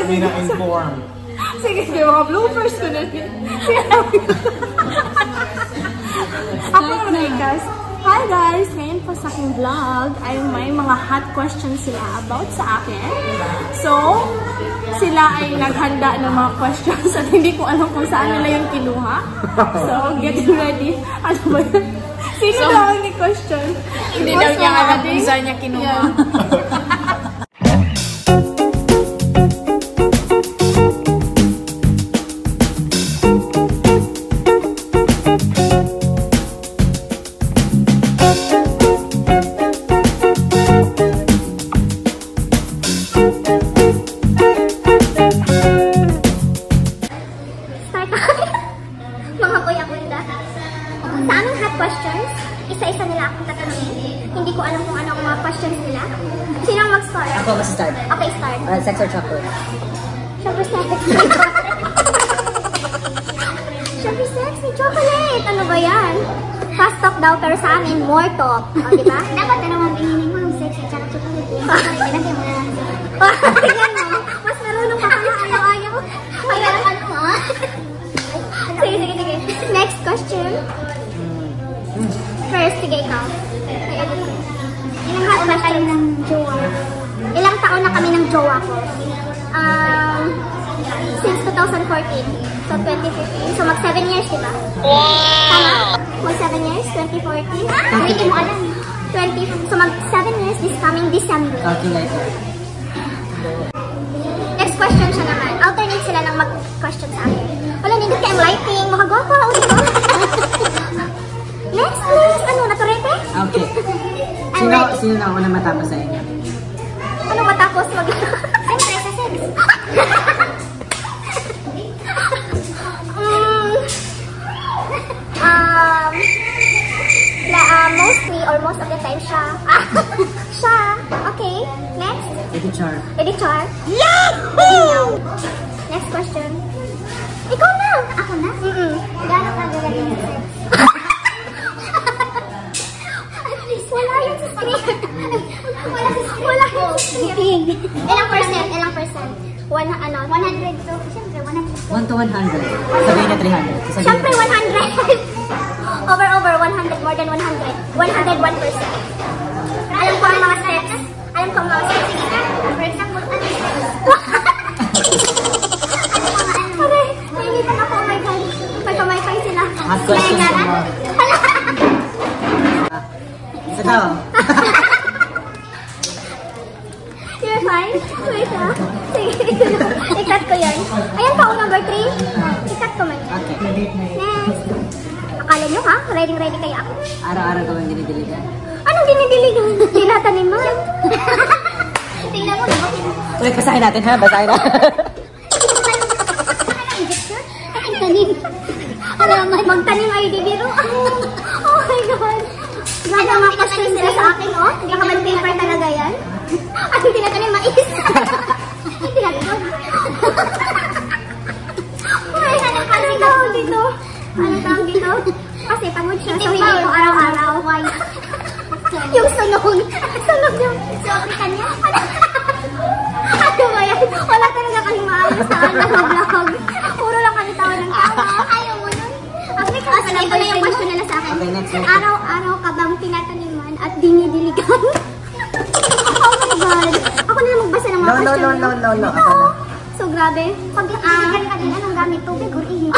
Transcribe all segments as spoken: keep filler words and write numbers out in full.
kami na-inform. Sige, sige, mga bloopers ko na. Ako naman ay guys. Hi guys! Ngayon po sa aking vlog ay may mga hot questions sila about sa akin. So, sila ay naghanda ng mga questions at hindi ko alam kung saan nila yung kinuha. So, get ready. Ano ba yun? Sino so, daw ang question? Hindi daw niya alam kung saan niya kinuha. Yeah. Isa-isa nila akong tatanungin. Hindi ko alam kung ano ang mga questions nila. Sino ang mag-start? Ako mag-start. Okay, start. Uh, sex or chocolate? Siyempre sex. Siyempre sex ni chocolate. Ano ba yan? Fast talk daw, pero sa amin, more talk. O, oh, diba? Dapat na naman binihiling mo yung sex at saka chocolate. Pinagay mo na. Tingnan mo. Mas marunong ka kaya ayaw-ayaw. Ayaw-ayaw mo. Sige, sige, sige. Next question. First, sige ikaw. Ilang taon na kayo ng jowa? Ilang taon na kami ng jowa ko? Um, since two thousand fourteen. So, twenty fifteen. So, mag seven years, diba? Tama? Mag seven years? twenty fourteen? Hindi mo alam. twenty. So, mag seven years this coming December. Calculator. Next question siya naman. Alternate sila ng mag-question sa akin. Wala, nindot kayong lighting. Makagwapa. O, diba? Next, next. Ano, naturete? Okay. Sino, sino na ako na matapos sa inyo? Ano matapos mag... Siyempre, sa sex. um, um, na, uh, mostly or most of the time siya. Siya. Okay. Next. Edit char. Edit char. Yahoo! Next question. Ikaw na. Ako na? Mm-mm. Gano'n ka gagawin sa sex? Wala yun sa screen. Wala sa screen. Wala yun sa screen. Ilang percent? Ilang percent? One, ano? one hundred. So, siyempre, one hundred. one to one hundred. Sabihin na three hundred. Siyempre, one hundred. Over, over, one hundred. More than one hundred. one hundred one percent. Alam ko ang mga steps. Alam ko ang mga steps. For example, ano steps? Okay. Nainitan ako. Oh my God. Pagkamay-pay sila. Ask questions mo. Ito. You're fine? Wait ah. Sige, ito na. I-cut ko yan. Ayan pa, number three. I-cut ko man. Okay. Next. Akala nyo ha? Ready ready kayo ako? Araw-araw ka bang dinidiligan? Anong dinidiligan? Dinataniman. Tingnan mo. Ulit, basahin natin ha? Basahin na. Ay, tanim. Magtanim ay di biro. Oh my God. Grabe ang mga questions sila sa akin, oh. Nakaman paper talaga yan. At hindi tinatanim mais. Hindi tinatanim. Ay, ano tawag dito? Ano tawag dito? Kasi pagod siya, so hindi ko araw-araw. Yung sunog. Sunog yung sobrikan niya. Ano ba yan? Wala talaga kaming maayos sa vlog. Puro lang kami tawa ng tawa. Ayaw mo nun. Okay, kasi ito na yung question nila sa akin. Araw-araw ka bang tinataniman at dinidiligan? Oh my God. Ako na lang magbasa ng mga no, question. No, no, no, no, no. Ito. So, grabe. Pag dinidiligan ka din, anong gamit? Tubig or ihi?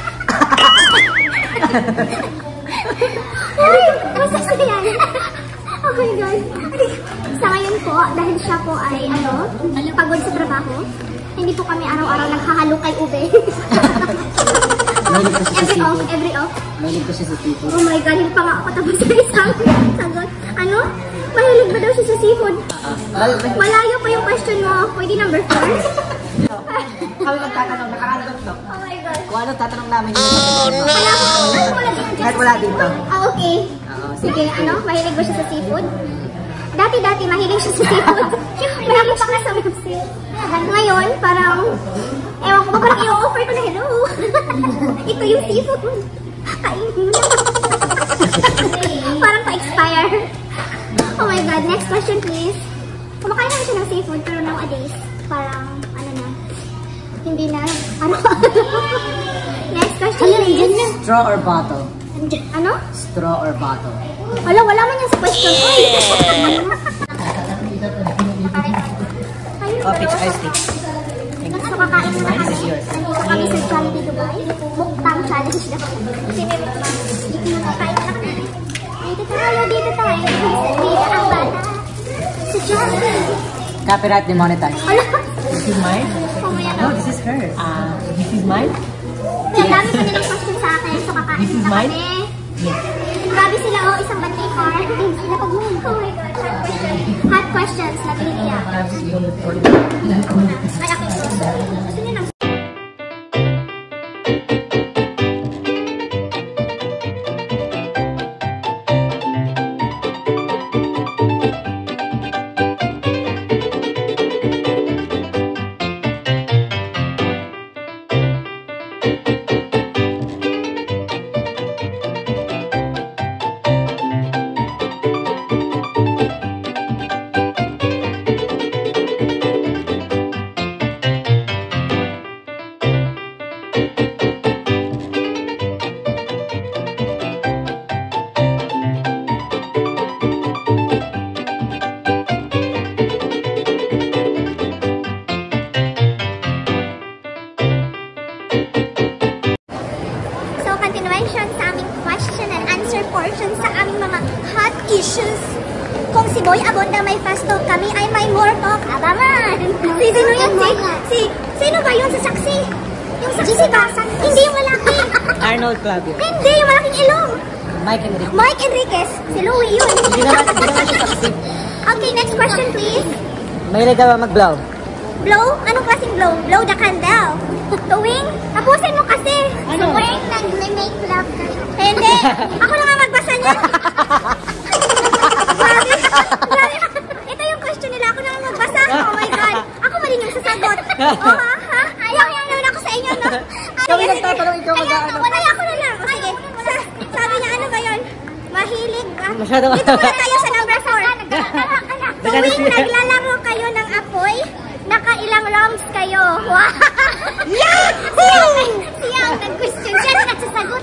Uy, masas na yan. Oh my God. Sa ngayon po, dahil siya po ay ano, pagod sa trabaho, hindi po kami araw-araw naghahalo kay ube. Mahilig ko siya sa Every off, seafood. every off. Mahilig ko siya sa seafood. Oh my God, hindi pa nga ako tapos sa isang sagot. Ano? Mahilig ba daw siya sa seafood? Malayo pa yung question mo. Pwede number four? Kami magtatanong, nakakalag to. Oh my God. Kung ano tatanong namin yun. Oh no! Wala ko. Wala din. Kahit wala dito. Ah, okay. Sige, ano? Mahilig ba siya sa seafood? Dati-dati, mahilig siya sa seafood. Mahilig pa nga sa website. Ngayon, parang, ewan ko ba, parang i-offer ko na, hello. Ito yung seafood. Kainin mo na. Parang pa-expire. Oh my God, next question please. Kumakain naman siya ng seafood, pero nowadays, parang, ano na, hindi na. Next question is... Straw or bottle? Ano? Straw or bottle? Wala, wala man yan sa question. Uy! Oh, peach ice tea. So, kakain na kami. Nandito kami sa Jollibee Dubai. Mukbang challenge na. Kasi may mukbang. Dito na kakain na kami. Dito tayo, dito tayo. Dito ang bata. Sa Jollibee. Copyright demonetized. Ala! This is mine? Pumaya No, this is hers. Ah, this is mine? Kaya dami pa nilang question sa akin. So, kakain This is na mine? kami. Yes. Grabe sila, oh, isang birthday card. Sila pag-moon. Oh my God, hot questions. Hot questions, nag-iiyak. Ay, akin to. Gusto niyo ng... portion sa aming mga hot issues. Kung si Boy Abonda may fast talk, kami ay may more talk. Aba man! Si sino yun? Si, si, sino ba yun sa saksi? Yung saksi ba? Hindi yung malaki. Arnold Clavio. Hindi, yung malaking ilong. Mike Enriquez. Mike Enriquez. Si Louie yun. Hindi naman, hindi naman siya saksi. Okay, next question please. Mahilig ka ba mag-blow? Blow? Anong klaseng blow? Blow the candle. Tuwing? Tapusin mo kasi. Ano? Tuwing nag-make love ka. Hindi. Ako na nga magbasa niya. Grabe. Grabe. Ito yung question nila. Ako na nga magbasa. Oh my God. Ako pa rin yung sasagot. Oh ha? Ha? Ayaw, ayaw na ako sa inyo, no? Kami nagtatanong, ikaw mag-ano. Wala, ako na lang. O sige. Sa- Sabi niya, ano ba yun? Mahilig ba? Masyado- Dito muna tayo sa number four. Tuwing naglalaro kayo ng apoy, nakailang rounds kayo. Wow! Yahoo! Siya ang nag-question. Siya ang nagsasagot.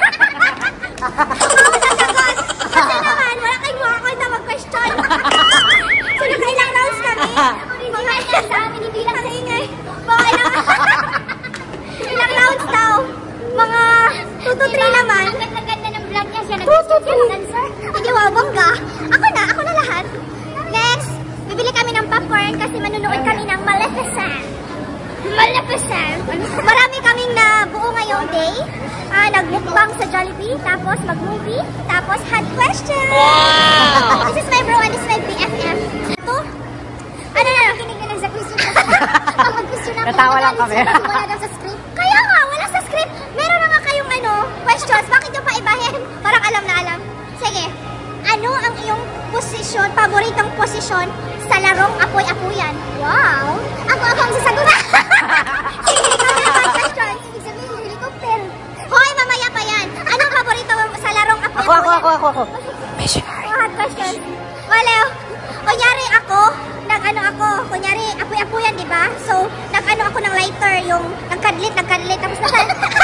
Ako nasagot. Kasi naman, wala kayong makakot na mag-question. So, nakailang rounds kami. Mga ilan sa amin, hindi lang sa ingay. Mga ilang... Ilang rounds daw. Mga two to three naman. Ang ganda-ganda ng vlog niya. Siya nag-question. Hindi, wow, bongga. Ako na, ako na lahat. Next, bibili kami ng popcorn kasi manunood kami ng Maleficent. Maleficent! Marami kaming nabuo ngayong day. Ah, nagmukbang sa Jollibee, tapos mag-movie, tapos hot question. Wow! This is my bro and this is my B F F. Ito? Ano na? Kinig na lang sa question. Pag mag-question ako, natawa lang kami. wala daw sa script. Kaya nga, wala sa script. Meron na nga kayong ano, questions. Bakit yung pa ibahin? Parang alam na alam. Sige. Ano ang iyong posisyon, paboritong posisyon sa larong apoy-apuyan? Wow! Ako ako ang sasagot. Sige, ikaw na naman question. Ibig sabihin, helicopter. Hoy, mamaya pa yan. Anong paborito mo sa larong apoy-apuyan? Ako, ako, ako, ako, ako. Missionary. Oh, hot question. Wala. Kunyari ako, nag-ano ako, kunyari apoy-apuyan, di ba? So, nag-ano ako ng lighter, yung nagkadlit, nagkadlit, tapos nasa...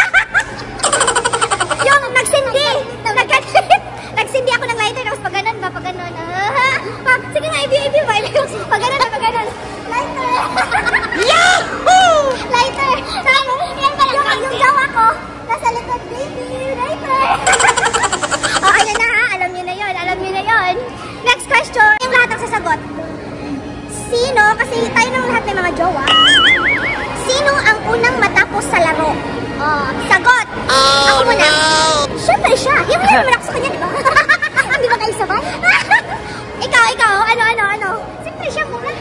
yung nagsindi. Nagkadlit. Nagsindi ako ng lighter, tapos pag ganun ba, pag ganun. Ah, pag, sige nga, i-view ba? Pag ganun, pag ganun. Lighter. Yahoo! Lighter. Tapos, yung, yung jawa ko, nasa likod, baby, lighter. Oh, ayan na ha, alam niyo na yun, alam niyo na yun. Next question, yung lahat ang sasagot. Sino, kasi tayo ng lahat may mga jowa, sino ang unang matapos sa laro? Oh, sagot! Ako muna. Siyempre siya. Yung hirap mo sa kanya, di ba? Hindi ba kayo sabay? Ikaw, ikaw. Ano, ano, ano? Siyempre siya muna.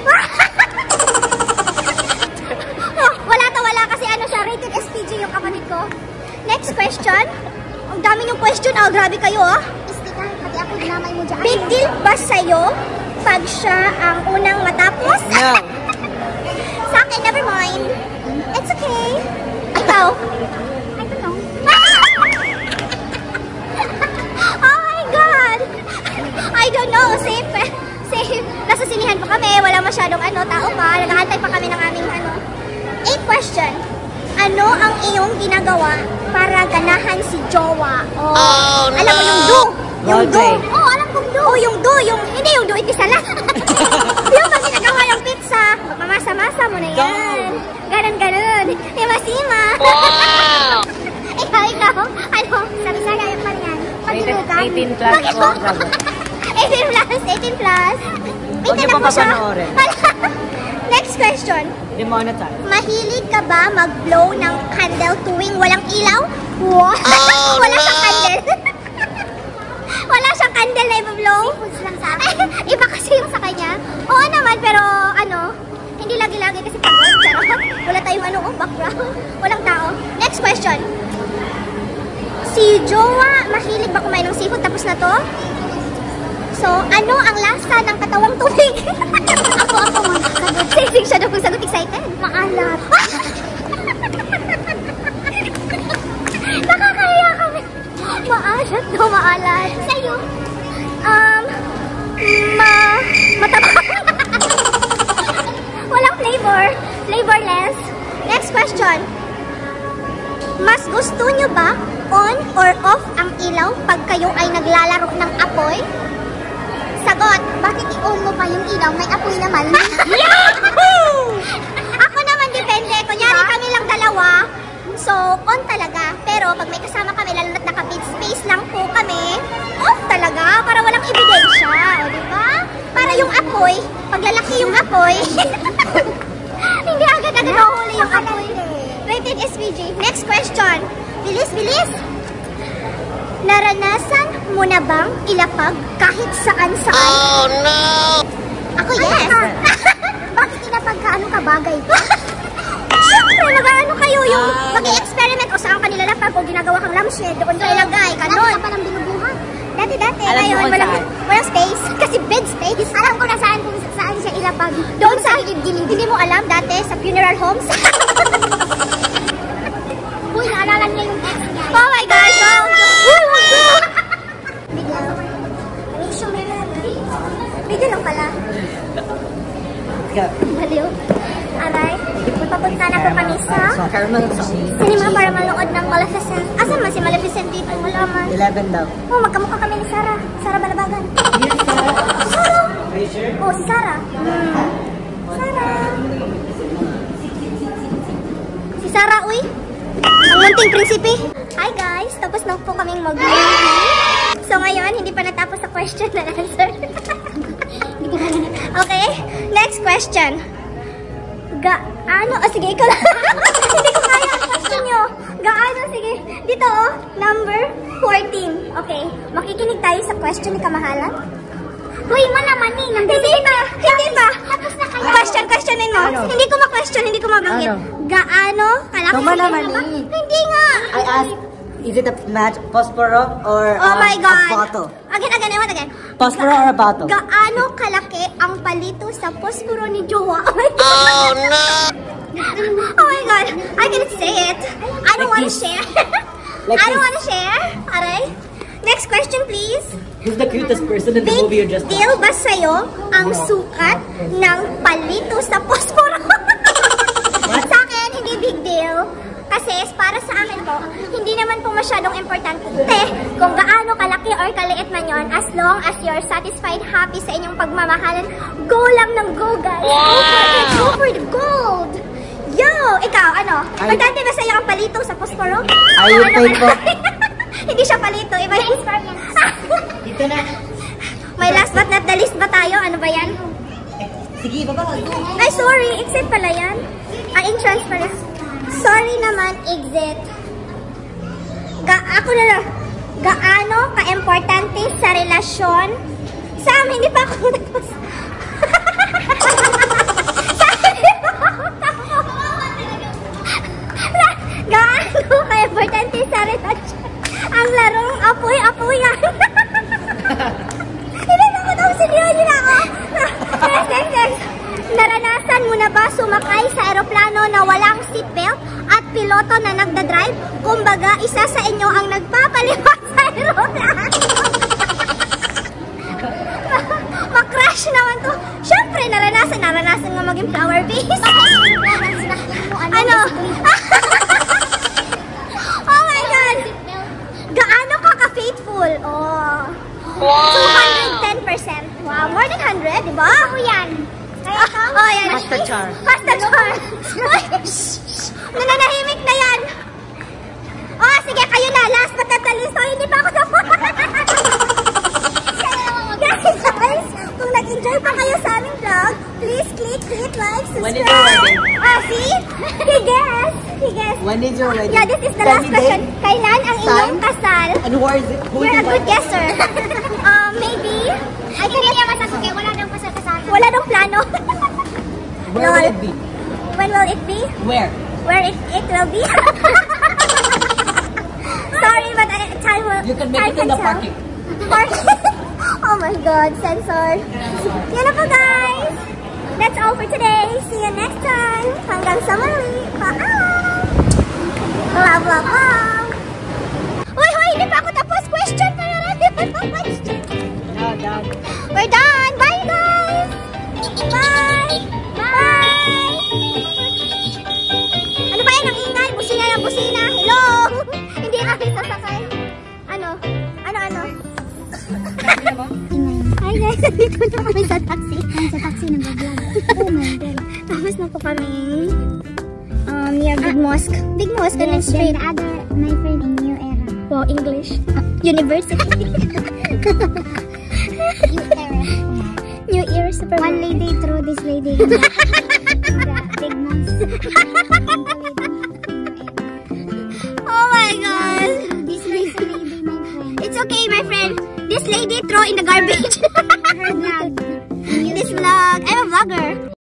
Oh, wala to, wala. Kasi ano siya, rated S P G yung kapatid ko. Next question. Ang dami yung question. Oh, grabe kayo, oh. Istika, pati ako dinamay mo dyan. Big deal ba sa'yo pag siya ang unang matapos? No. Sa akin, never mind. It's okay. Ikaw? I don't know. Oh my God! I don't know. Safe. Safe. Nasa sinihan pa kami. Wala masyadong ano, tao pa. Nag-aantay pa kami ng aming ano. Eight question. Ano ang iyong ginagawa para ganahan si jowa? Oh, alam mo yung do? Yung do? Roleplay. Oo, oh, alam kong do. Oh, yung do, yung, hindi yung do, itisala. Yung pag ginagawa yung pizza, magmamasa-masa mo na yan. Ganon-ganon. Hima-sima. Wow! ikaw, ikaw. Ano? Sabi-sabi yung pa yan. Pagdilugan. eighteen plus o eighteen plus, eighteen plus. Huwag niyo pa papanoorin. Next question. Demonetize. Mahilig ka ba mag-blow ng candle tuwing walang ilaw? Wow! Oh, wala no. siyang candle. Wala siyang candle na i-blow. Iba kasi yung sa kanya. Oo naman, pero ano, hindi lagi-lagi kasi pagod. Charot. Wala tayong ano, oh, background. Walang tao. Next question. Si Jowa, mahilig ba kumain ng seafood? Tapos na to? So, ano ang lasa ng katawang tubig? ako, ako mo. Sing-sing siya daw kung sagot. Excited? Maalat. Nakakaya kami. Maalat daw, maalat. Sa'yo? Um, ma... matabang. Walang flavor. Flavorless. Next question. Mas gusto nyo ba on or off ang ilaw pag kayo ay naglalaro ng apoy? Sagot, bakit i-on mo pa yung ilaw? May apoy naman. Ako naman depende. Kunyari kami lang dalawa. So, on talaga. Pero pag may kasama kami, lalo na't naka-bid space lang po kami, off talaga. Para walang ebidensya. O, diba? Para yung apoy, pag lalaki yung apoy, hindi agad-agad nahuli yung apoy. Rated S V J. Next question. Bilis, bilis. Naranasan mo na bang ilapag kahit saan-saan? Oh, no! Ako, yes! Bakit ilapag ka? Anong kabagay? Siyempre, mag-ano kayo yung mag-i-experiment o saan ka nilalapag o ginagawa kang lampshade, doon ka ilagay, kanon. Dati ka palang binubuhat. Dati-dati, ngayon, walang, walang space. Kasi bed space. Alam ko na saan kung saan siya ilapag. Doon sa gilid-gilid. Hindi mo alam dati sa funeral homes? Uy, naalala niya yung ex niya. Oh my God! No! Uy, wag ko! Video lang pala. Baliw. Aray. Papunta na po kami sa cinema para manood ng Maleficent. Asan man si Maleficent dito? Wala man. eleven daw. Oh, magkamukha kami ni Sarah. Sarah Balabagan. Sarah! Oh, si Sarah. Hmm. Sarah. Si Sarah, uy. Ang munting prinsipe. Hi guys, tapos na po kaming mag-movie. So ngayon, hindi pa natapos sa question and answer. Okay, next question. Gaano? Oh, sige, ikaw lang. Hindi ko kaya ang question nyo. Gaano? Sige. Dito, oh. Number fourteen. Okay. Makikinig tayo sa question ni Kamahalan. Uy, malaman eh. Hindi ba? Hindi ba? Tapos na kayo. Question, questionin mo. Ano? Hindi ko ma-question, hindi ko mabanggit. Ano? Gaano? Kalaki Ito malaman eh. Hindi nga. I asked, is it a match Posporo or oh um, my God. a bottle? Again, again, again, again. Posporo or a bottle? Gaano kalaki ang palito sa posporo ni Jowa? Oh my God. Oh no! Oh my God. I can't say it. I don't Like want to this. share. Like I don't this. want to share. Alright? Next question, please. Who's the cutest person in the Big movie you just deal ba sa'yo ang sukat ng palito sa posporo? Sa akin, hindi big deal. Kasi para sa amin po, hindi naman po masyadong importante kung gaano kalaki or kaliit man yon, as long as you're satisfied, happy sa inyong pagmamahalan, go lang ng go, guys. Go for it. Go for the gold. Yo! Ikaw, ano? Importante ba sa'yo ang palito sa posporo? Are you paid po? Hindi siya palito. Iba yung experience. Dito na. May last but not the least ba tayo? Ano ba yan? Sige, baba. Ay, sorry. Exit pala yan. Ah, entrance pala. Sorry naman, exit. Ga ako na lang. Gaano ka-importante sa relasyon? Sam, hindi pa ako nagpas. Sam, hindi pa ako gaano ka-importante sa relasyon? Ang larong apoy-apoyan. Hindi na ko daw sinilin na ako. Next, next, next. Naranasan mo na ba sumakay sa aeroplano na walang seatbelt at piloto na nagdadrive? Kumbaga, isa sa inyo ang nagpapaliwat sa aeroplano. Makrash naman to. Siyempre, naranasan. Naranasan nga maging flower base. Ano? Pasta char. Pasta char. Nananahimik na yan. Oh, sige, kayo na. Last but not the least. So, hindi pa ako tapos. Guys, kung nag-enjoy pa kayo sa aming vlog, please click, hit like, When is your subscribe. wedding? Ah, see? He guessed. He guessed. When is your wedding? Yeah, this is the Tell last me question. date, Kailan ang iyong time, kasal? And who is it? Who is You're a good invited? guesser. um, maybe. I can Hindi niya masasuki. Wala nang pasal-kasalan. Wala dong plano. Where will it be? When will it be? Where? Where it, it will be? Sorry, but I, time will. You can make time it in the tell. parking. Parking. Oh my God, censored. Yan na po, guys. That's all for today. See you next time. Hanggang sa muli. Bye. Love, love, love. Hoy, hoy, hindi pa ako tapos. Question pa na natin. Question. No, done. We're done. Bye, guys. Bye. Bye. Ano ba yan? Ang ingay. Busina ng busina. Hello. Hindi kami sasakay. Ano? Ano, ano? Hi guys, dito na kami sa taxi. Sa taxi ng vlog. Oh my God. Tapos na po kami um, near Big Mosque. Big Mosque, and Yes, street. then the other, my friend in New Era. Wow, English. Uh, university. New Era. New Era Super. One lady through this lady in the, in the big mosque. Oh my God. This this lady, my friend. It's okay, my friend. This lady throw in the garbage.